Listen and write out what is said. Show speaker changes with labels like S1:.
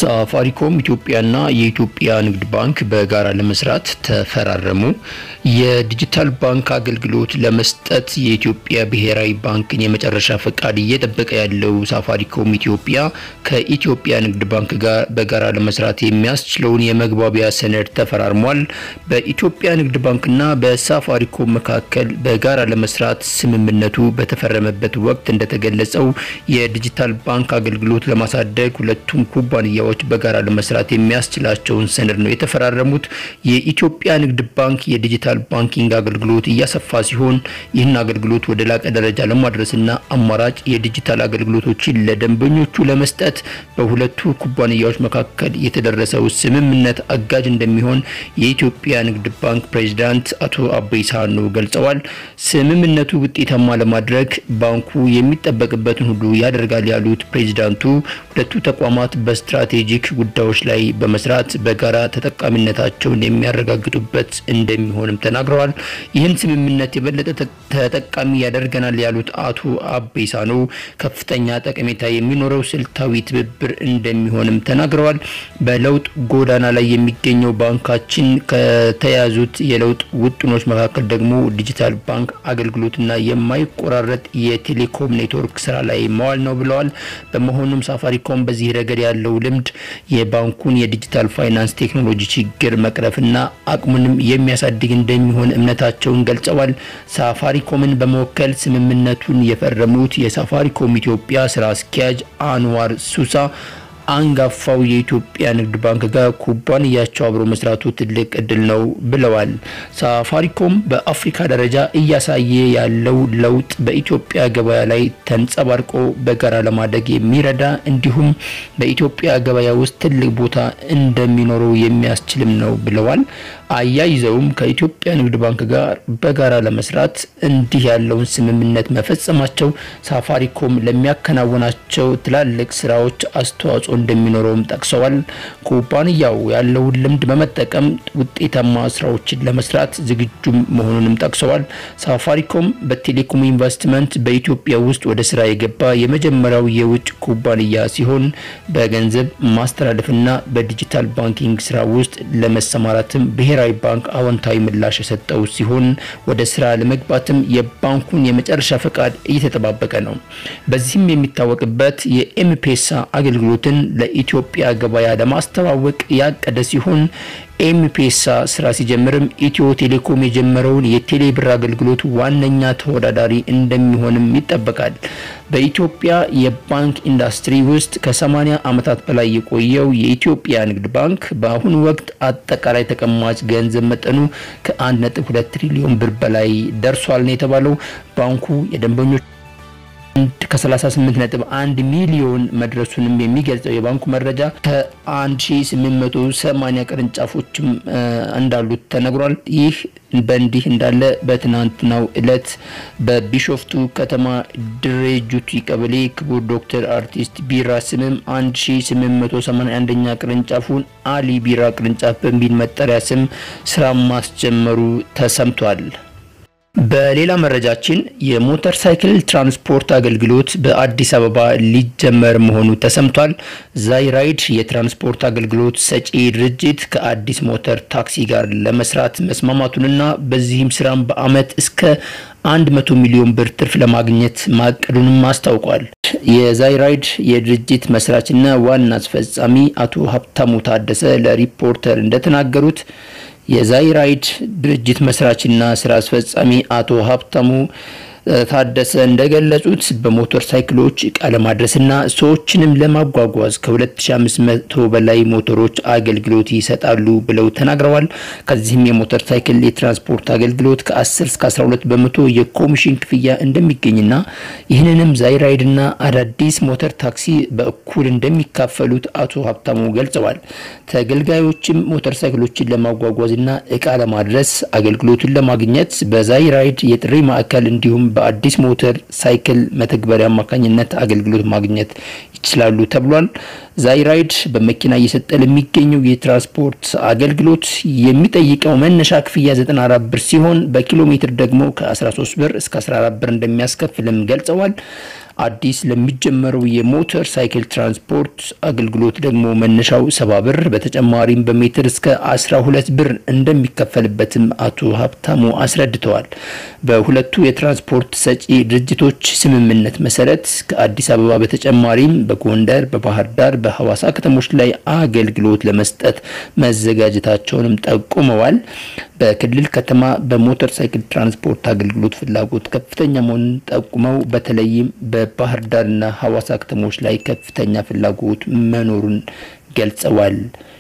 S1: ሳፋሪኮም ኢትዮጵያና የኢትዮጵያ ንግድ ባንክ በጋራ ለመስራት ተፈራረሙ። የዲጂታል ባንክ አገልግሎት ለመስጠት የኢትዮጵያ ብሔራዊ ባንክን የመጨረሻ ፈቃድ እየጠበቀ ያለው ሳፋሪኮም ኢትዮጵያ ከኢትዮጵያ ንግድ ባንክ ጋር በጋራ ለመስራት የሚያስችለውን የመግባቢያ ሰነድ ተፈራርሟል። በኢትዮጵያ ንግድ ባንክና በሳፋሪኮም መካከል በጋራ ለመስራት ስምምነቱ በተፈረመበት ወቅት እንደተገለጸው የዲጂታል ባንክ አገልግሎት ለማሳደግ ሁለቱም ኩባንያዎች በጋራ ለመስራት የሚያስችላቸውን ሰነድ ነው የተፈራረሙት። የኢትዮጵያ ንግድ ባንክ የዲጂታል ባንኪንግ አገልግሎት እያሰፋ ሲሆን ይህን አገልግሎት ወደ ላቀ ደረጃ ለማድረስና አማራጭ የዲጂታል አገልግሎቶችን ለደንበኞቹ ለመስጠት በሁለቱ ኩባንያዎች መካከል የተደረሰው ስምምነት አጋዥ እንደሚሆን የኢትዮጵያ ንግድ ባንክ ፕሬዝዳንት አቶ አበይ ሳኖ ገልጸዋል። ስምምነቱ ውጤታማ ለማድረግ ባንኩ የሚጠበቅበትን ሁሉ ያደርጋል ያሉት ፕሬዝዳንቱ ሁለቱ ተቋማት በስትራቴጂክ ጉዳዮች ላይ በመስራት በጋራ ተጠቃሚነታቸውን የሚያረጋግጡበት እንደሚሆንም ተናግረዋል። ይህን ስምምነት የበለጠ ተጠቃሚ ያደርገናል ያሉት አቶ አበይ ሳኖ ከፍተኛ ጠቀሜታ የሚኖረው ስልታዊ ትብብር እንደሚሆንም ተናግረዋል። በለውጥ ጎዳና ላይ የሚገኘው ባንካችን ከተያዙት የለውጥ ውጥኖች መካከል ደግሞ ዲጂታል ባንክ አገልግሎትና የማይቆራረጥ የቴሌኮም ኔትወርክ ስራ ላይ መዋል ነው ብለዋል። በመሆኑም ሳፋሪኮም በዚህ ረገድ ያለው ልምድ የባንኩን የዲጂታል ፋይናንስ ቴክኖሎጂ ችግር መቅረፍና አቅሙንም የሚያሳድግ እንደሚሆን እምነታቸውን ገልጸዋል። ሳፋሪኮምን በመወከል ስምምነቱን የፈረሙት የሳፋሪኮም ኢትዮጵያ ስራ አስኪያጅ አንዋር ሱሳ አንጋፋው የኢትዮጵያ ንግድ ባንክ ጋር ኩባንያቸው አብሮ መስራቱ ትልቅ እድል ነው ብለዋል። ሳፋሪኮም በአፍሪካ ደረጃ እያሳየ ያለው ለውጥ በኢትዮጵያ ገበያ ላይ ተንጸባርቆ በጋራ ለማደግ የሚረዳ እንዲሁም በኢትዮጵያ ገበያ ውስጥ ትልቅ ቦታ እንደሚኖረው የሚያስችልም ነው ብለዋል። አያይዘውም ከኢትዮጵያ ንግድ ባንክ ጋር በጋራ ለመስራት እንዲህ ያለውን ስምምነት መፈጸማቸው ሳፋሪኮም ለሚያከናውናቸው ትላልቅ ስራዎች አስተዋጽኦ እንደሚኖረውም ጠቅሰዋል። ኩባንያው ያለውን ልምድ በመጠቀም ውጤታማ ስራዎችን ለመስራት ዝግጁ መሆኑንም ጠቅሰዋል። ሳፋሪኮም በቴሌኮም ኢንቨስትመንት በኢትዮጵያ ውስጥ ወደ ስራ የገባ የመጀመሪያው የውጭ ኩባንያ ሲሆን በገንዘብ ማስተላለፍና በዲጂታል ባንኪንግ ስራ ውስጥ ለመሰማራትም ብሔራዊ ባንክ አዎንታዊ ምላሽ የሰጠው ሲሆን ወደ ስራ ለመግባትም የባንኩን የመጨረሻ ፈቃድ እየተጠባበቀ ነው። በዚህም የሚታወቅበት የኤምፔሳ አገልግሎትን ለኢትዮጵያ ገበያ ለማስተዋወቅ ያቀደ ሲሆን ኤምፔሳ ስራ ሲጀምርም ኢትዮ ቴሌኮም የጀመረውን የቴሌብር አገልግሎት ዋነኛ ተወዳዳሪ እንደሚሆንም ይጠበቃል። በኢትዮጵያ የባንክ ኢንዱስትሪ ውስጥ ከ80 ዓመታት በላይ የቆየው የኢትዮጵያ ንግድ ባንክ በአሁኑ ወቅት አጠቃላይ ተቀማጭ ገንዘብ መጠኑ ከ1.2 ትሪሊዮን ብር በላይ ደርሷል ነው የተባለው። ባንኩ የደንበኞች ከ38.1 ሚሊዮን መድረሱንም የሚገልጸው የባንኩ መረጃ ከ1880 ቅርንጫፎችም እንዳሉት ተነግሯል። ይህ በእንዲህ እንዳለ በትናንትናው ዕለት በቢሾፍቱ ከተማ ድሬጁቲ ቀበሌ ክቡር ዶክተር አርቲስት ቢራ ስምም 1881ኛ ቅርንጫፉን አሊ ቢራ ቅርንጫፍ በሚል መጠሪያ ስም ስራ ማስጀመሩ ተሰምቷል። በሌላ መረጃችን የሞተር ሳይክል ትራንስፖርት አገልግሎት በአዲስ አበባ ሊጀመር መሆኑ ተሰምቷል። ዛይራይድ የትራንስፖርት አገልግሎት ሰጪ ድርጅት ከአዲስ ሞተር ታክሲ ጋር ለመስራት መስማማቱንና በዚህም ስራም በአመት እስከ 100 ሚሊዮን ብር ትርፍ ለማግኘት ማቀዱንም አስታውቋል። የዛይራይድ የድርጅት መስራችና ዋና አስፈጻሚ አቶ ሀብታሙ ታደሰ ለሪፖርተር እንደተናገሩት የዛይራይድ ድርጅት መስራችና ስራ አስፈጻሚ አቶ ሀብታሙ ታደሰ እንደገለጹት በሞተር ሳይክሎች ቃለ ማድረስና ሰዎችንም ለማጓጓዝ ከ2500 በላይ ሞተሮች አገልግሎት ይሰጣሉ ብለው ተናግረዋል። ከዚህም የሞተር ሳይክል የትራንስፖርት አገልግሎት ከ10 እስከ 12 በመቶ የኮሚሽን ክፍያ እንደሚገኝና ይህንንም ዛይራይድና አዳዲስ ሞተር ታክሲ በእኩል እንደሚካፈሉት አቶ ሀብታሙ ገልጸዋል። ተገልጋዮችም ሞተር ሳይክሎችን ለማጓጓዝና እቃ ለማድረስ አገልግሎቱን ለማግኘት በዛይራይድ የጥሪ ማዕከል እንዲሁም በአዲስ ሞተር ሳይክል መተግበሪያ አማካኝነት አገልግሎት ማግኘት ይችላሉ ተብሏል። ዛይራይድ በመኪና እየሰጠ ለሚገኘው የትራንስፖርት አገልግሎት የሚጠይቀው መነሻ ክፍያ 94 ብር ሲሆን በኪሎ ሜትር ደግሞ ከ13 ብር እስከ 14 ብር እንደሚያስከፍልም ገልጸዋል። አዲስ ለሚጀመረው የሞተር ሳይክል ትራንስፖርት አገልግሎት ደግሞ መነሻው 70 ብር በተጨማሪም በሜትር እስከ 12 ብር እንደሚከፈልበትም አቶ ሀብታሙ አስረድተዋል። በሁለቱ የትራንስፖርት ሰጪ ድርጅቶች ስምምነት መሰረት ከአዲስ አበባ በተጨማሪም በጎንደር፣ በባህር ዳር፣ በሐዋሳ ከተሞች ላይ አገልግሎት ለመስጠት መዘጋጀታቸውንም ጠቁመዋል። በክልል ከተማ በሞተር ሳይክል ትራንስፖርት አገልግሎት ፍላጎት ከፍተኛ መሆኑን ጠቁመው በተለይም በባህር ዳርና ሐዋሳ ከተሞች ላይ ከፍተኛ ፍላጎት መኖሩን ገልጸዋል።